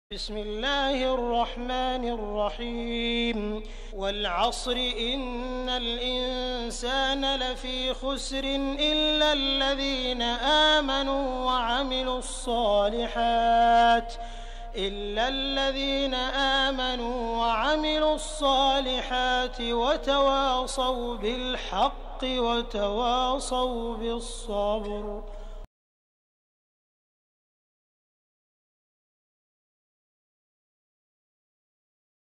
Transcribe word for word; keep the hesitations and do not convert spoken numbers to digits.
بسم الله الرحمن الرحيم والعصر إن الإنسان لفي خسر إلا الذين آمنوا وعملوا الصالحات إلا الذين آمنوا وعملوا الصالحات وتواصوا بالحق وتواصوا بالصبر.